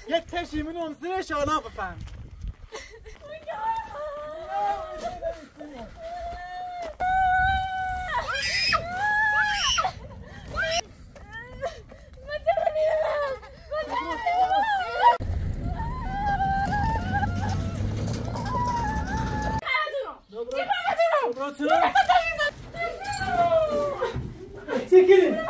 یک تشی من اون زیرش آنا بفهم Çekilin.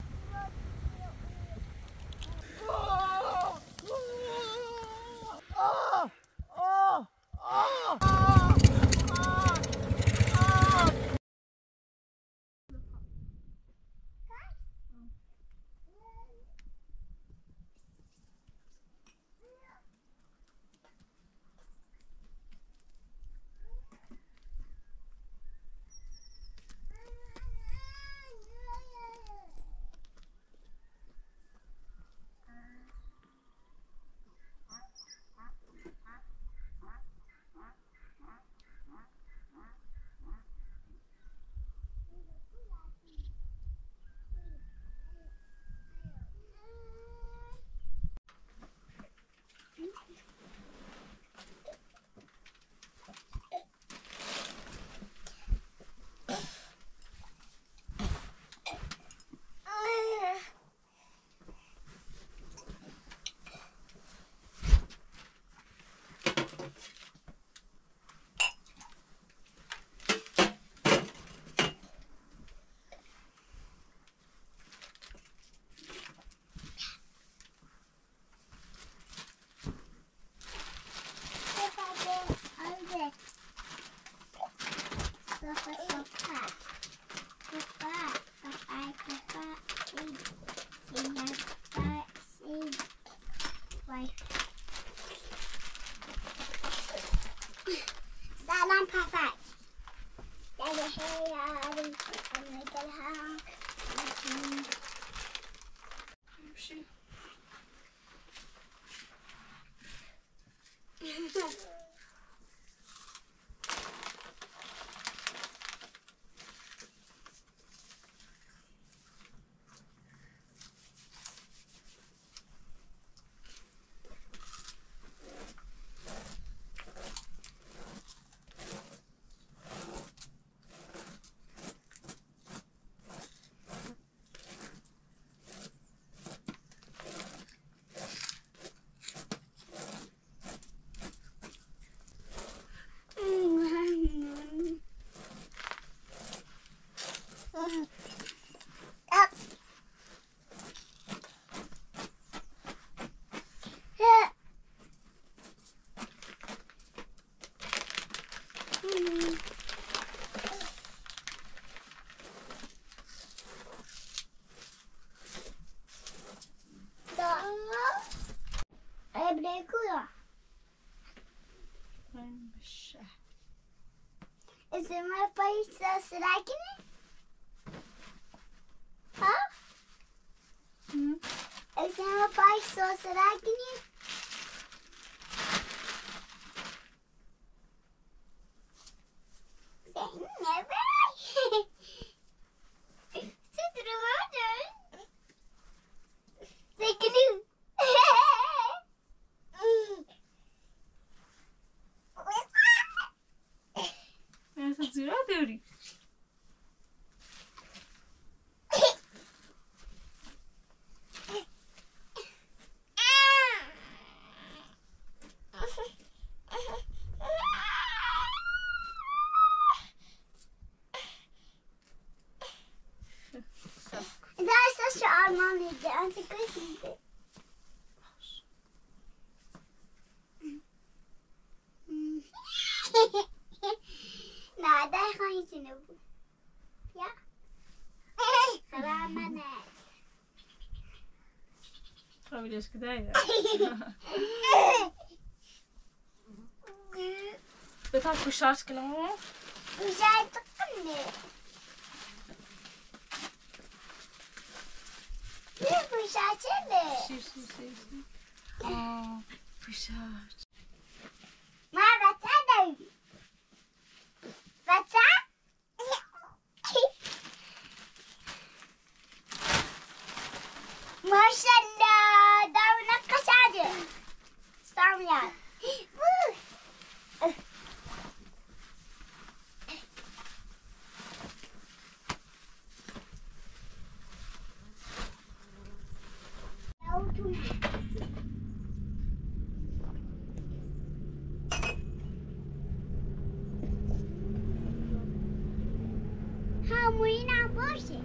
سلام پفک Is it my place that I can eat? Huh? Is it my place that I can eat? Never. Sit around. They can do. زیرا داری That's such an money. That's a good thing. نه ده خواهی سینه بود یا؟ خبر منه قابلش که دایی بتان کشارش کنم کشارش کنه نه کشارش چنده شیر آه کشارش ما بچه داری بچه ماشالله دارو نقشاده میاد همونی نباشه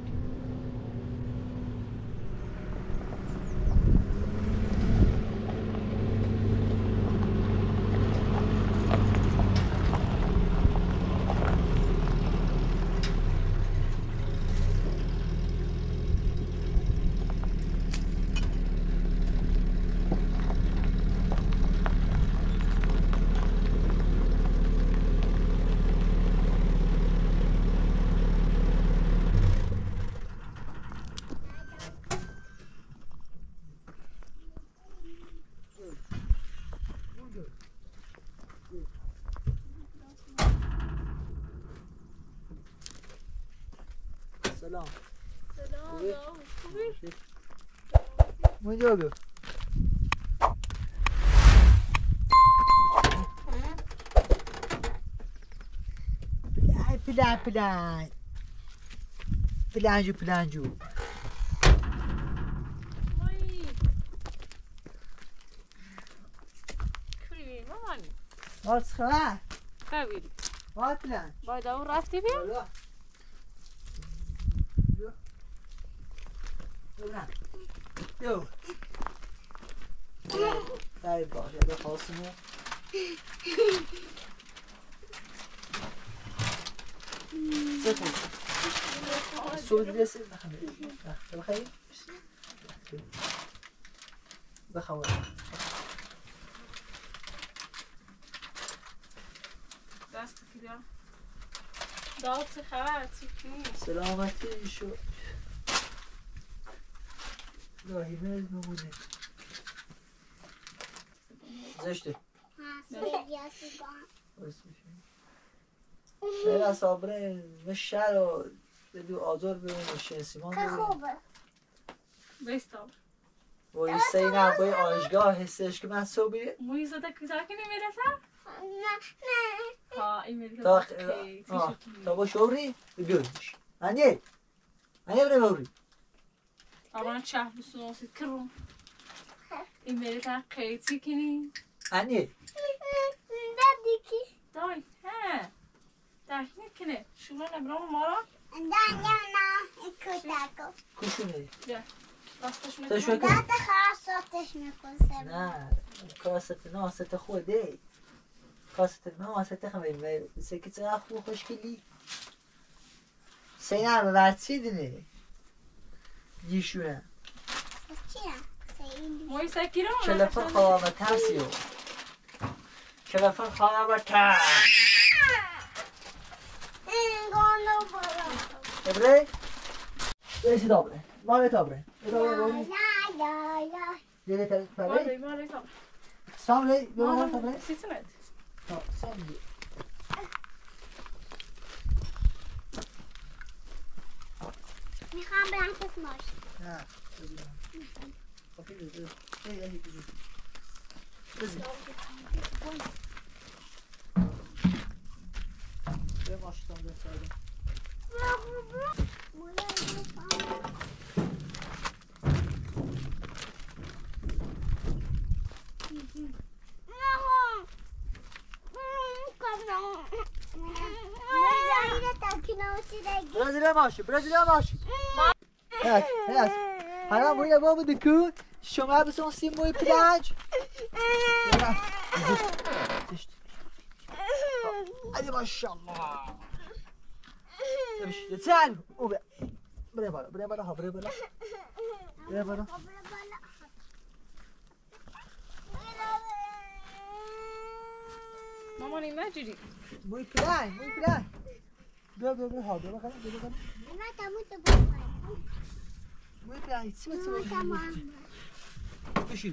سلام سلام خوبی؟ اونجا بگو پلنجو مایی کری مامانی واسه خبر خبیری پلنج باید اون رفتی بیا؟ بالا یو ای باشه به خواستمون سکون سود رسید بخیر بخواه دست کردم داد چه خبر چی کنی؟ سلامتی شو گاهی مرز نمونه زشته خیلی از صابره مشتر رو بدو آزار ببین شنسیمان ببین خوبه بیستم با این سینه با این آشگاه حسش که من صبح بیره موی زده که زاکی نمیرسه؟ نه ها این میره تا اوکی تا با شوری بیوریش انیه بره بوری طبعا چه بسونوسی کرم این میره تا قیتی کنی انیه دادی کی دای ها درک نکنه شما نبرام ما را دنیا نه کتاکو کشونه بیا راستش تشویق میکنم کن. داد خواستش میکنه نه کاست ناست خوده کاست ناست خمیر سکی چقدر خوب خوشگلی سینه رو برچی دینه جیشونه چیه موی سکی رو کلفر خواه ترسیو کلفر خواه ترس گاندو برو ابره بیشی دابره ماله تابره لا لا لا دیگه تابره مالی تا سامره بیمار تابره مالی سیتمت سامره میخوام برم کس ماش نه بزنم بزن به ماشتان بسازم برازیل ماشی هست حالا موی بابا دکو شما بسون سی موی پلنج ادی ماشالله نمیشه تن او بره بالا ها بره بالا مامانی مجری موی پلنج بیا ها بیا موی پلنج چی بشین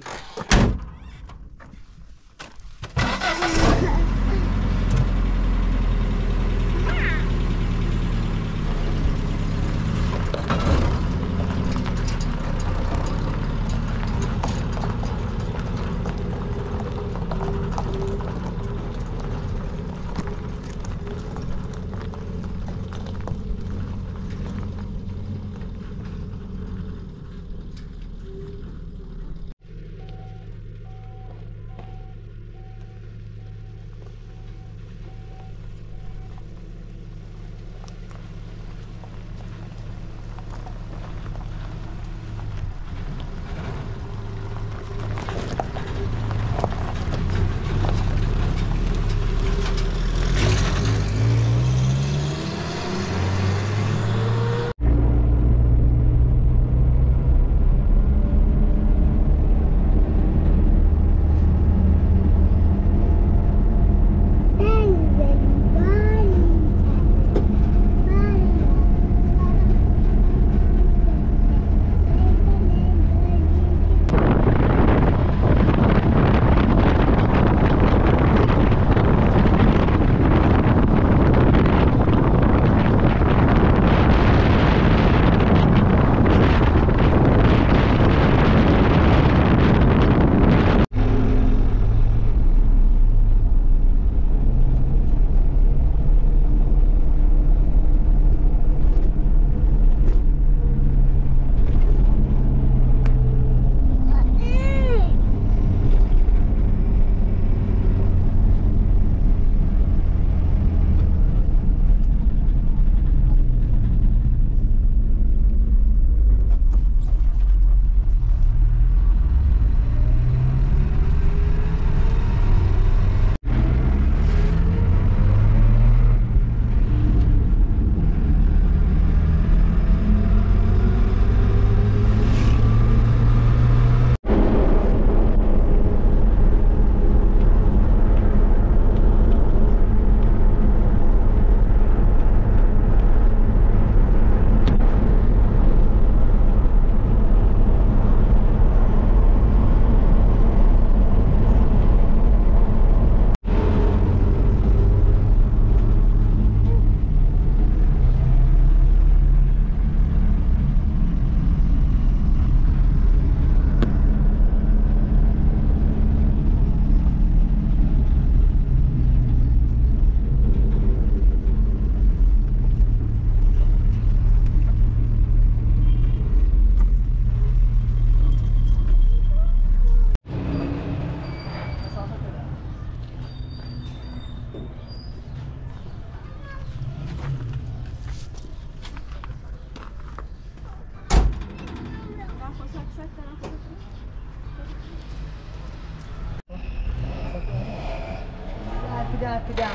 پدر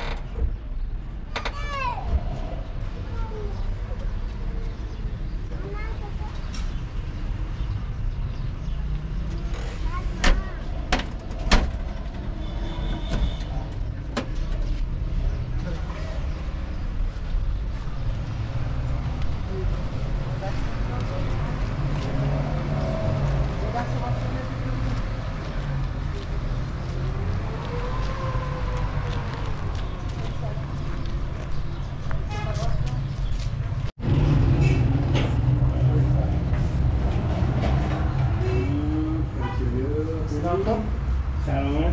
سلامت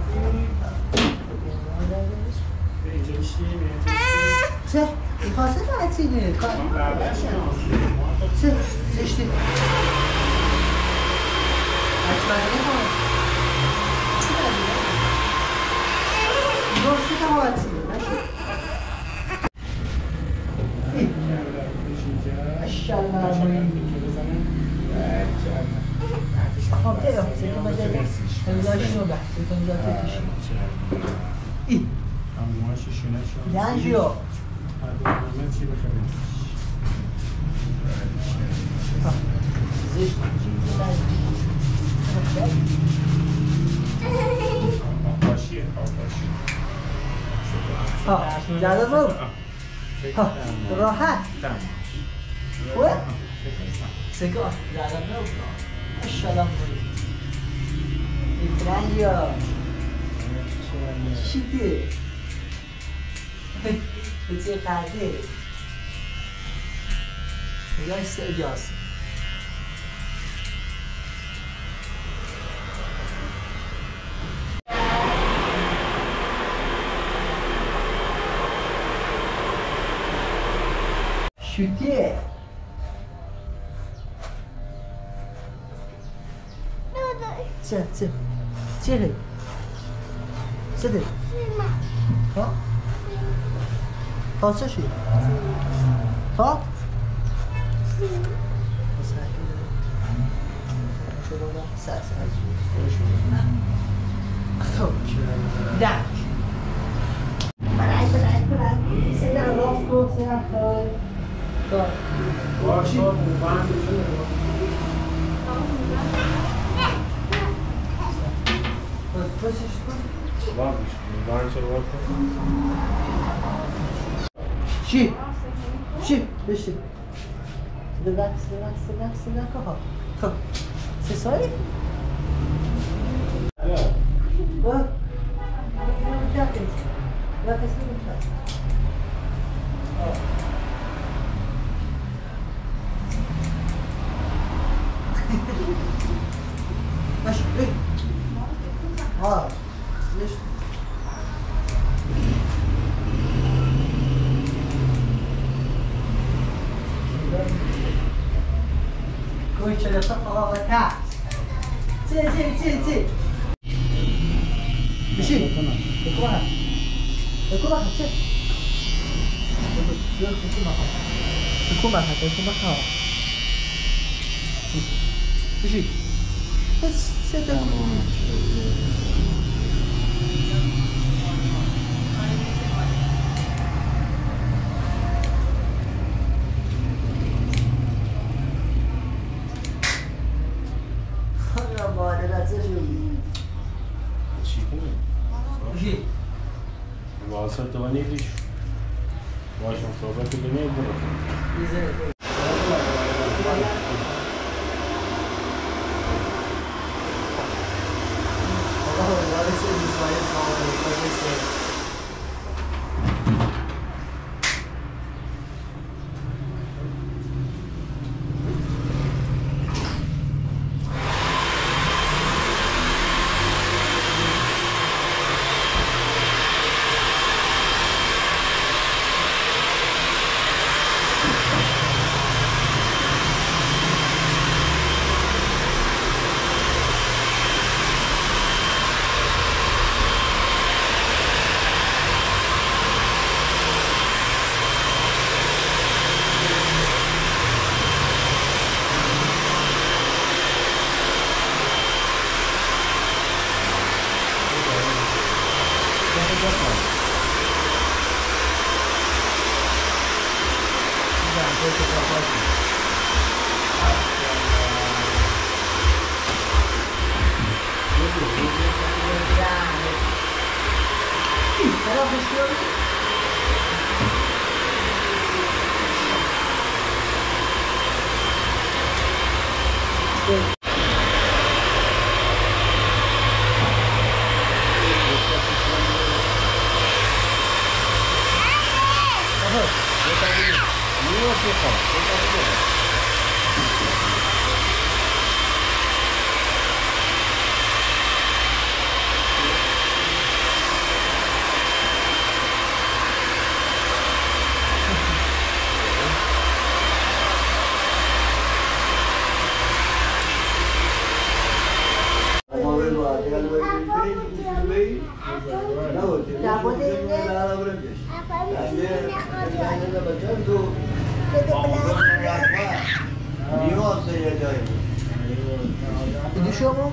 اینجا چه؟ این خواسته تعطیله چه؟ زشتی اکبری ها چه داری؟ راستی که ها تعطیله نشد اشالله خب تیرا سیکن بجایی همیداش رو بحث سیکن جاته کشی ای لنجیو زشت زیاده بود راحت خوبه؟ سیکن زیاده بود اشالله بود لنجیو چیده به چه قرده نگاه استعجاز شوتیه چه چه ها خاصه شد ها درک بلد سیدن راست کن سیدن خواهد باشی باشیش کن شی بشی relax خب سه سالی؟ با باش ليش كويس اللي تقرا ركعت زي مشي الكره مشي بس واسه تو نیستش واسه صحبت کنیم Ini شما؟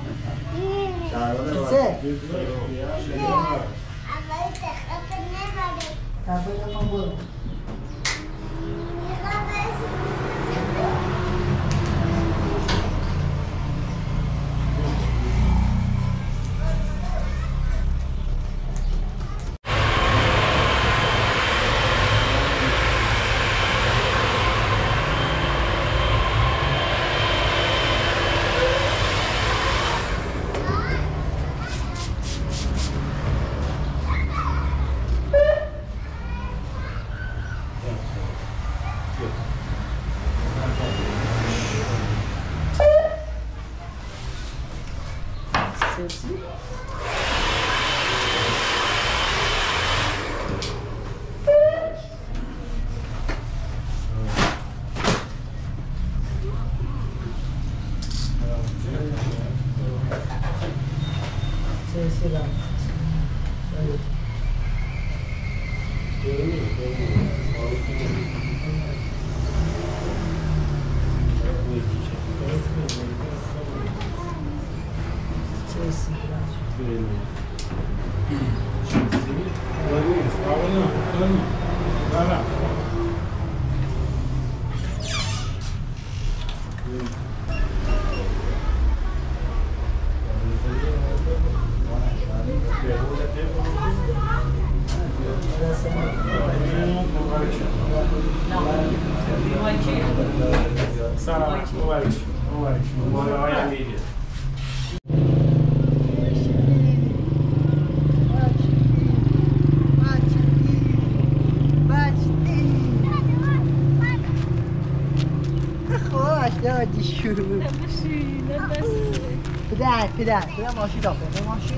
پدر ماشین داخل ماشین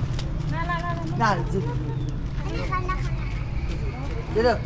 نه زیر زیر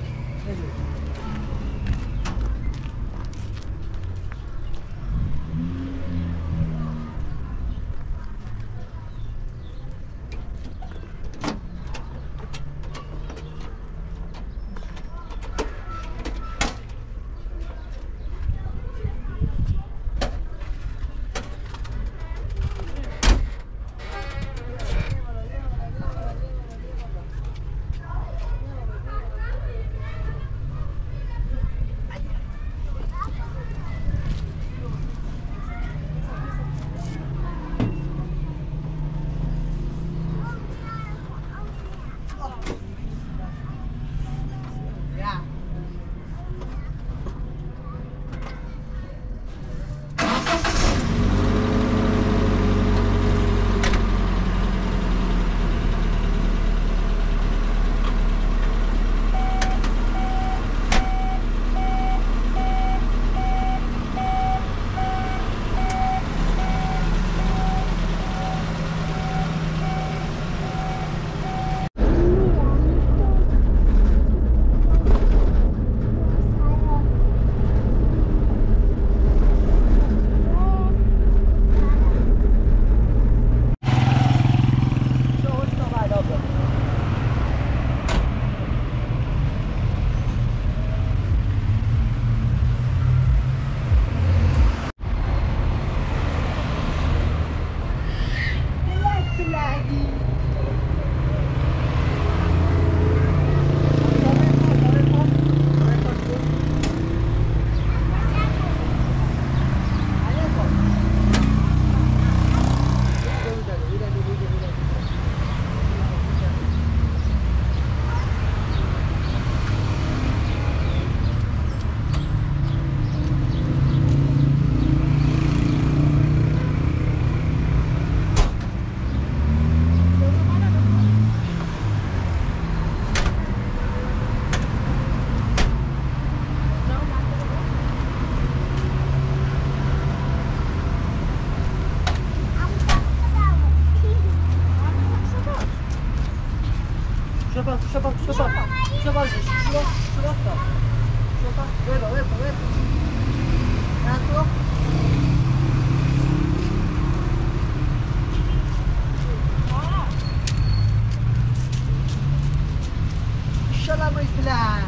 شوفا Shalom is black.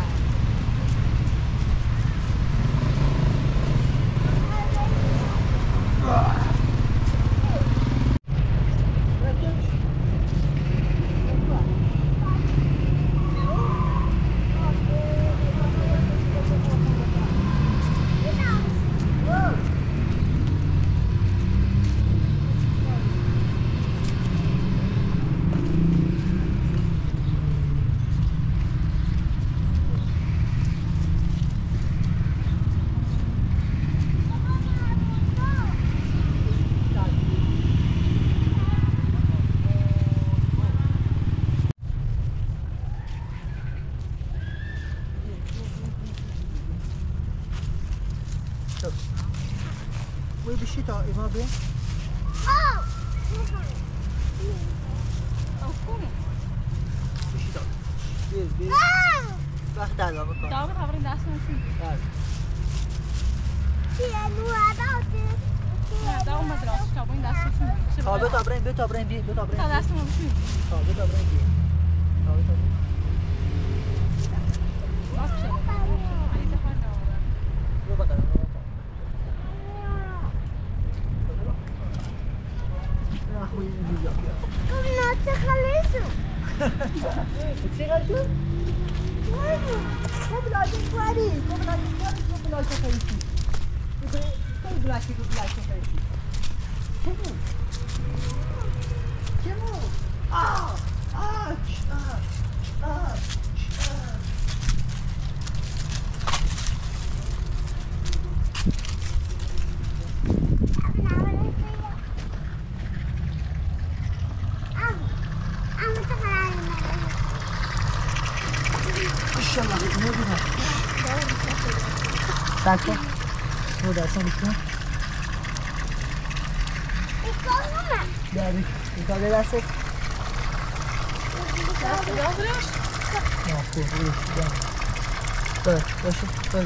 وي بالشتاء ما بين بالشتاء بيز باخد على مكان داور هبرين داستن فين لا داور مدرسة كابين داستن فين بيت عبرين تا داستن ما بشين بيت عبرين ما بشين عايز أفرد رو بقدر أخوي Sacco? Oh, dai, sono vicino. Dai, ricordi adesso? No, scusa, dai. Dai, lascia, dai.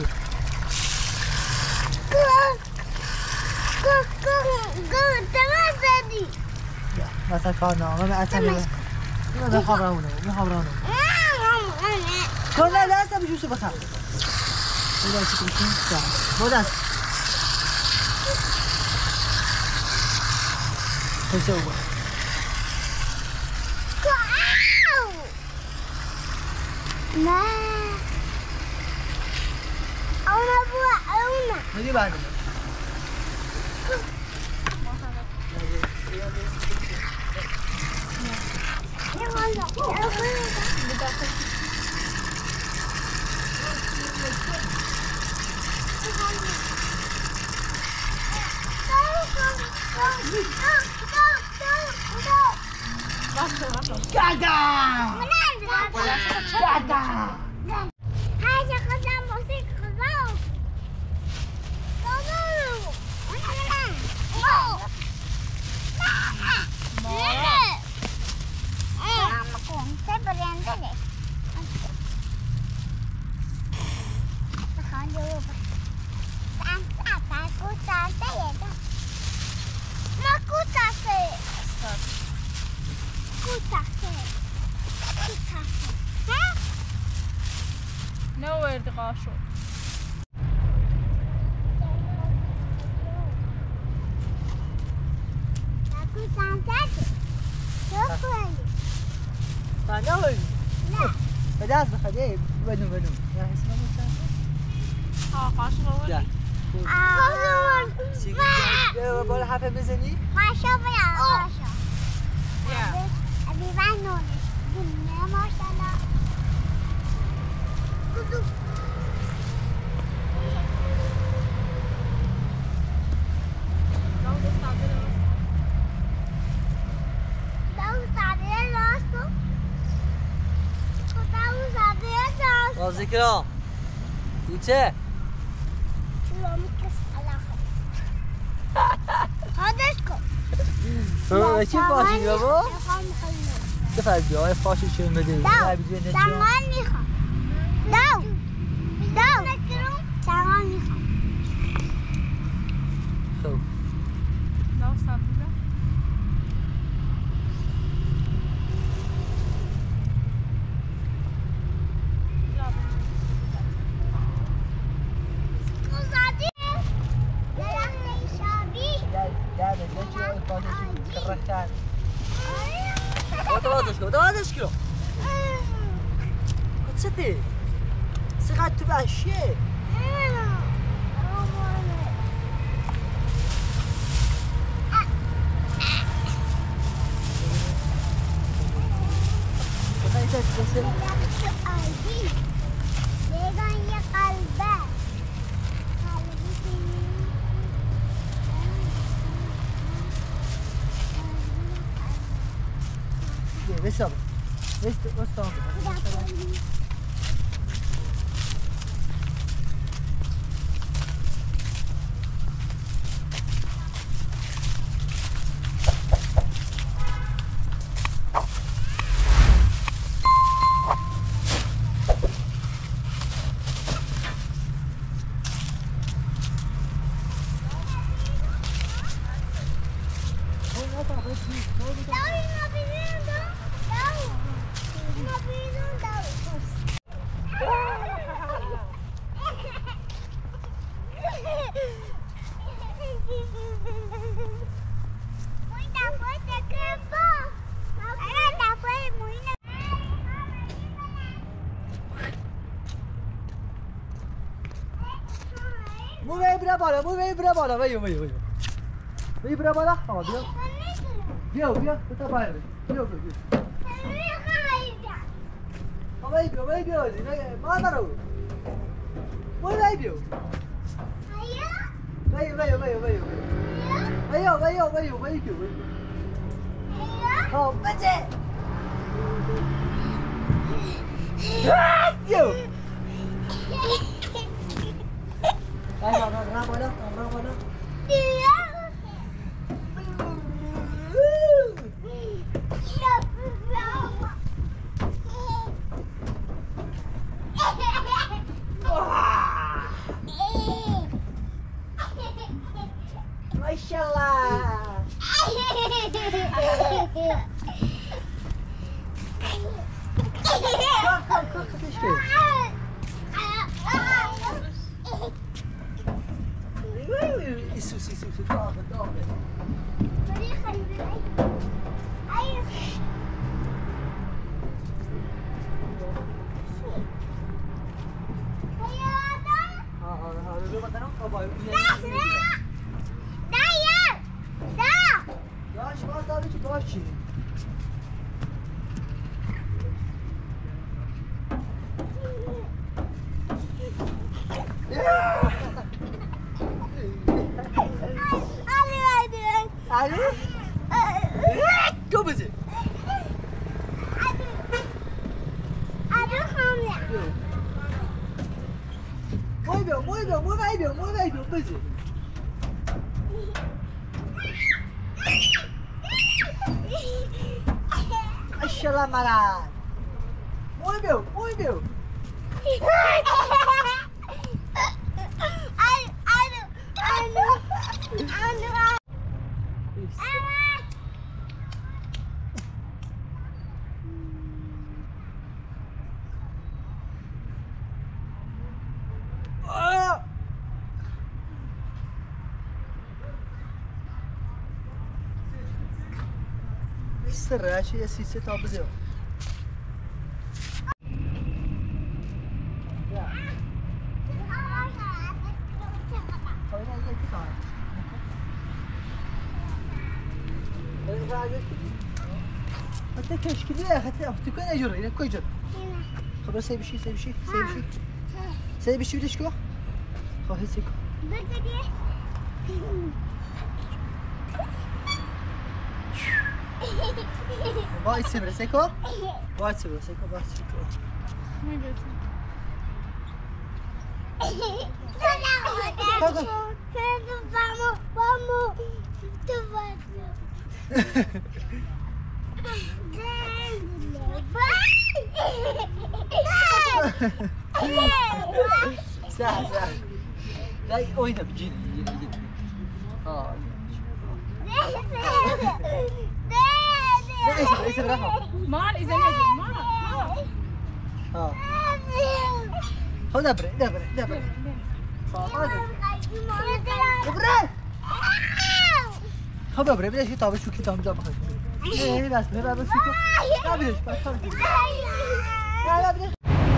مثلا کار نه من اصلا من خبرونه کار نه لازم بجوش بخوام ولا شو بكون صح بوداس تسوى ما أنا أبغى ما دي بعد Nowhere to go short. فنوي لا بداس بخدي بدو يا اسمه مش قاشر لا سيجي بقول حافه مزني ما شاف يا Yeah. أبي بانون دنيا ما شاء الله ذكرى يوتي هذا شو باشي بابا بفرد بیا فاشو چون بده دو سنگان میخوام دو سنگان میخوام خب داستم بودم دوازش کیلو کتستی سقط تو بحشیه بخواهی تست بسام بستام بالا بیا برا بالا بیا تو باید بیا ما برو بیا خب بچه بیا را بالا Mashallah. Isso, toma. Başı. Ali? Kom eens. Mooi wel, busy. Mashallah malad. Mooi wel. Serrache e se tá fazendo. حتى كشكل يا حتى تكون اجر الى كويجر خلاص سيب شيء بدش كو خلاص سيكو باید سیبره سیکو باید سیبره سیکو سهل سهل لا oyna bir gir gir. اه ليس برافو مان اذا نجي مان اه خذ دبر خب دبر بدش کتاب شو کتاب جا بخواد نه بس نه بس شو نه بدش بس نه بدش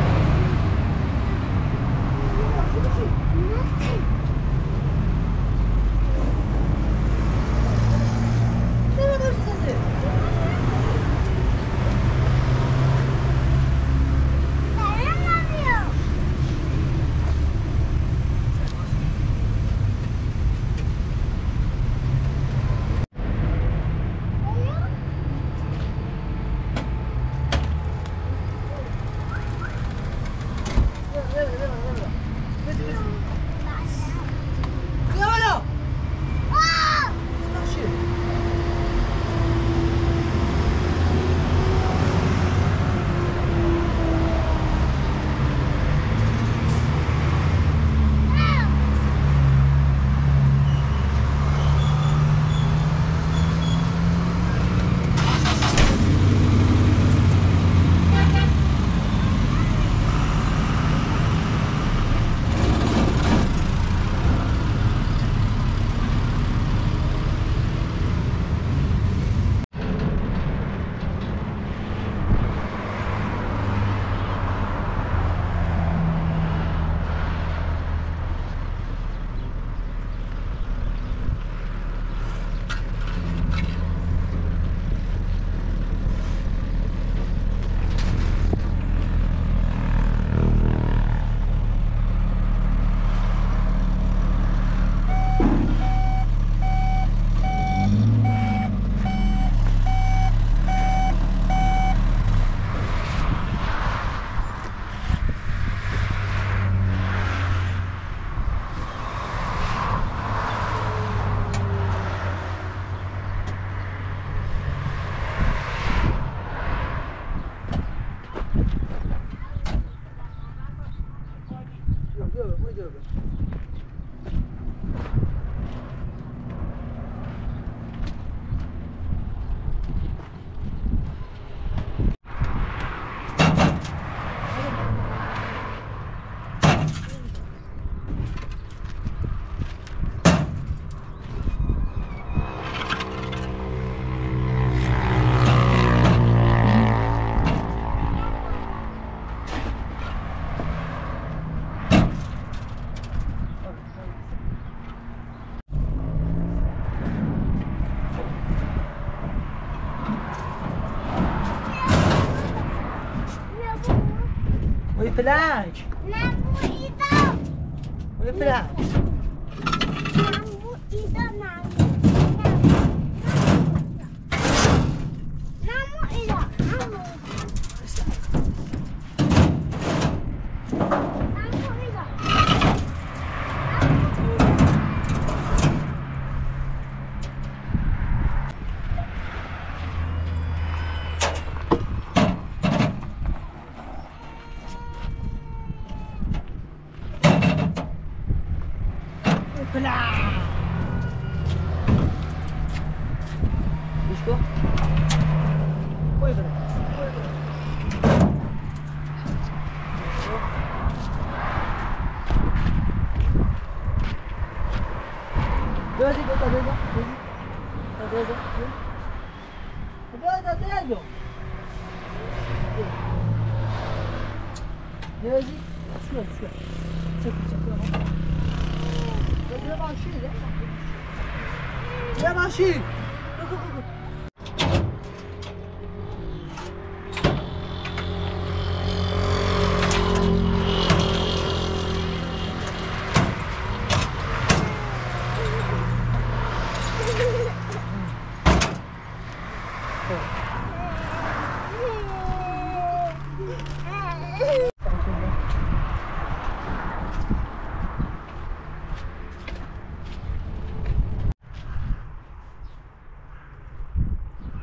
Whiplash! Whiplash!Ишко? Ой, блин. Dozi, bota dozi. Dozi. Dozi. Şuraya. Çek. يا ماشي يا ماشي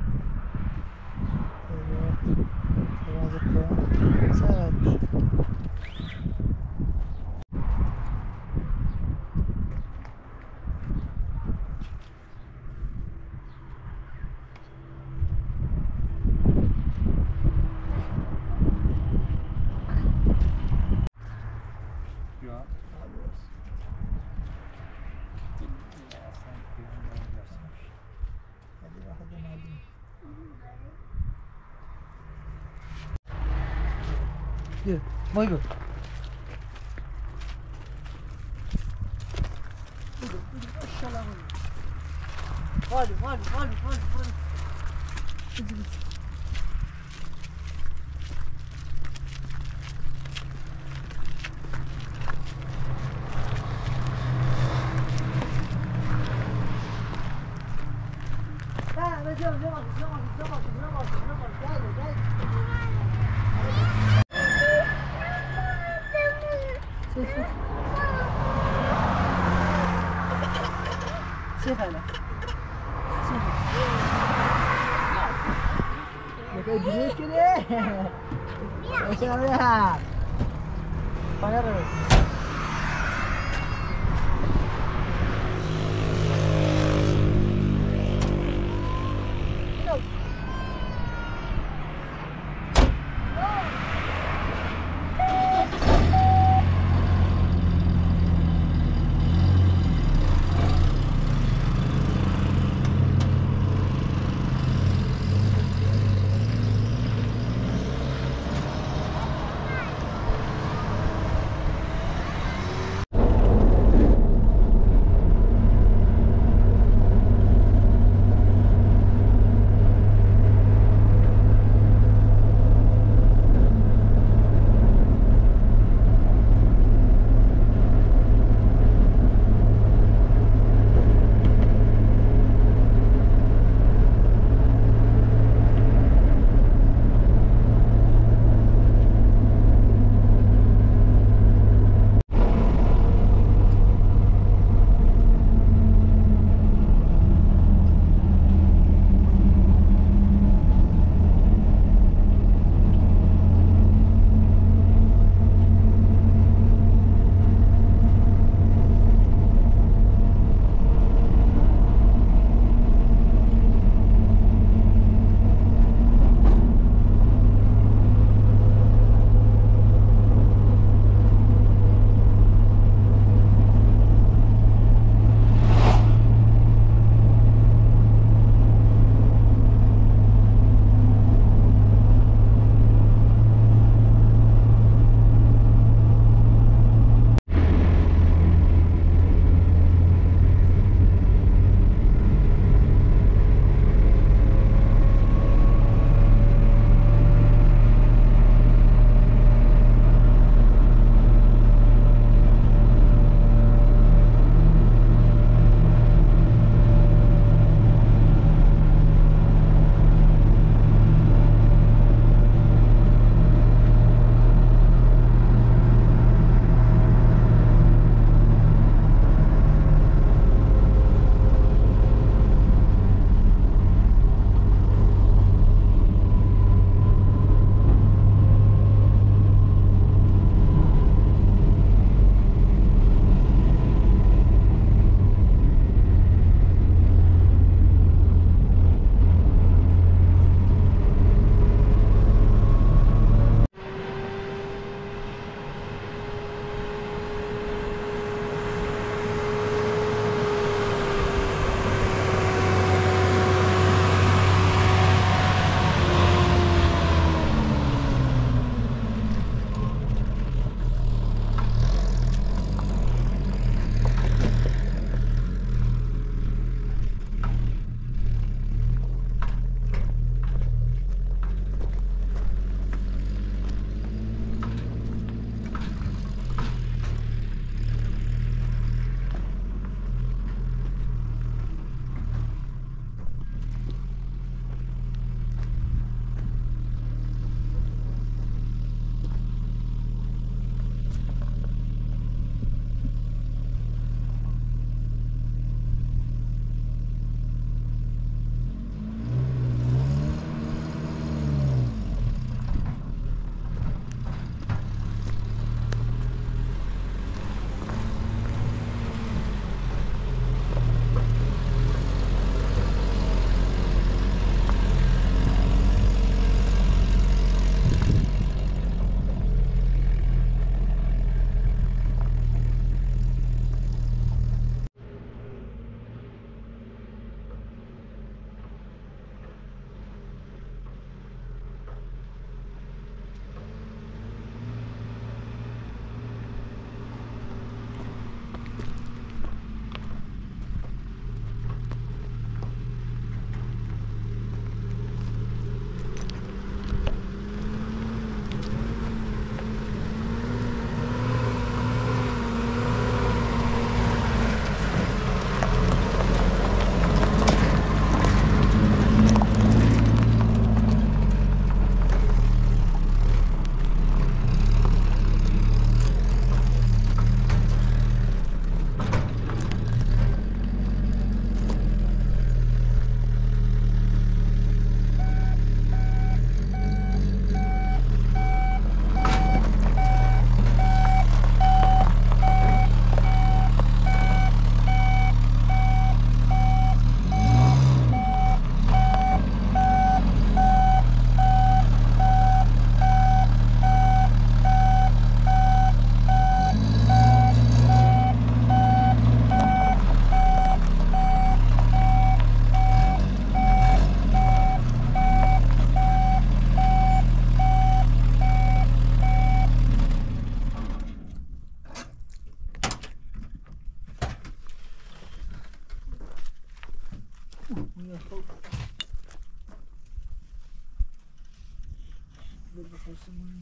Birazcık daha. Sadece. Yürü. Buyurun. Buyurun. Aşağıya buyurun. Hadi. Hadi. Sif hele. Sif. Bakın güneş geliyor. Maşallah. Bakarız. بخورسمون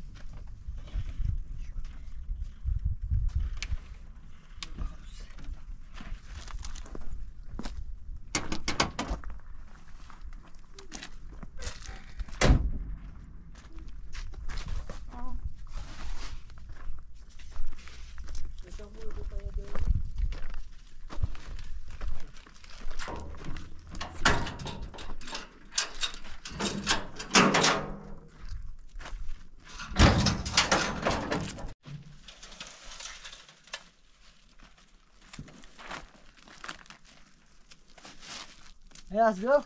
Yes, bro.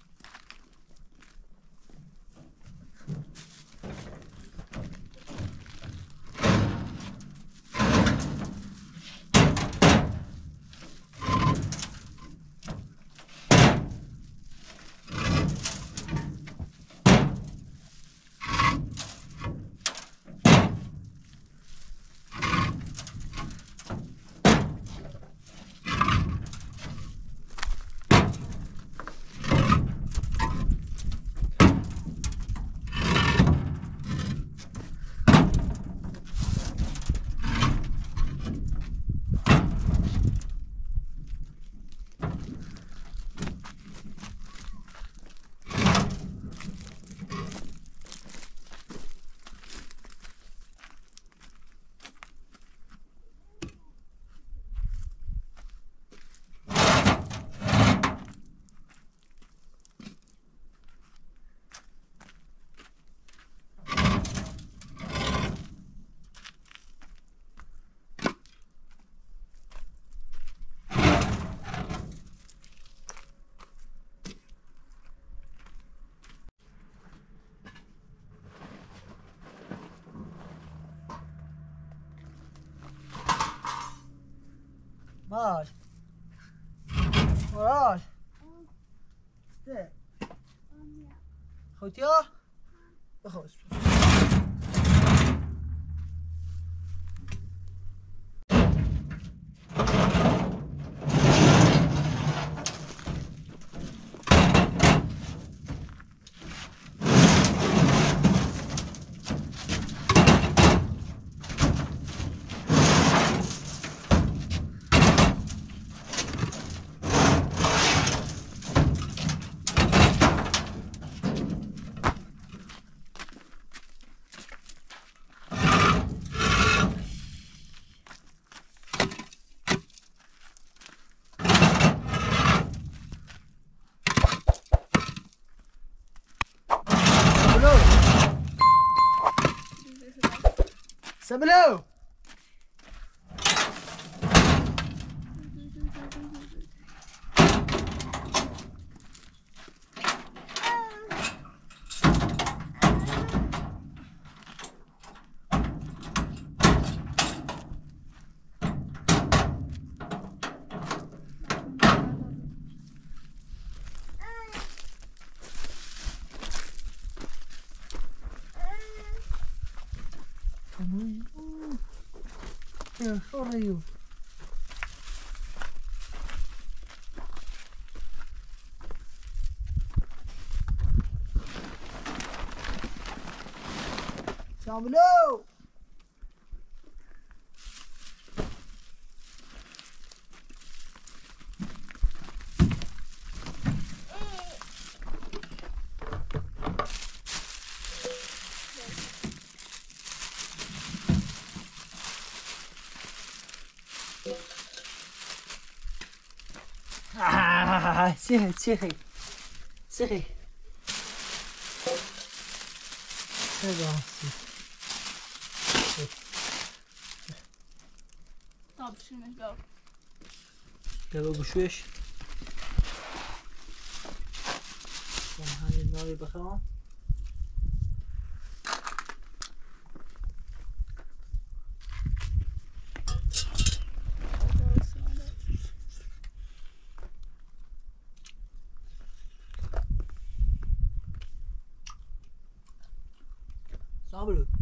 Marge. Marge. Stil. Goed ja? Goed. Sabelo! Yeah, how are you? Sabelo! سهل سهل سهل طب شو نقول؟ قبل بشويش هاي النار بخوان Sabelo.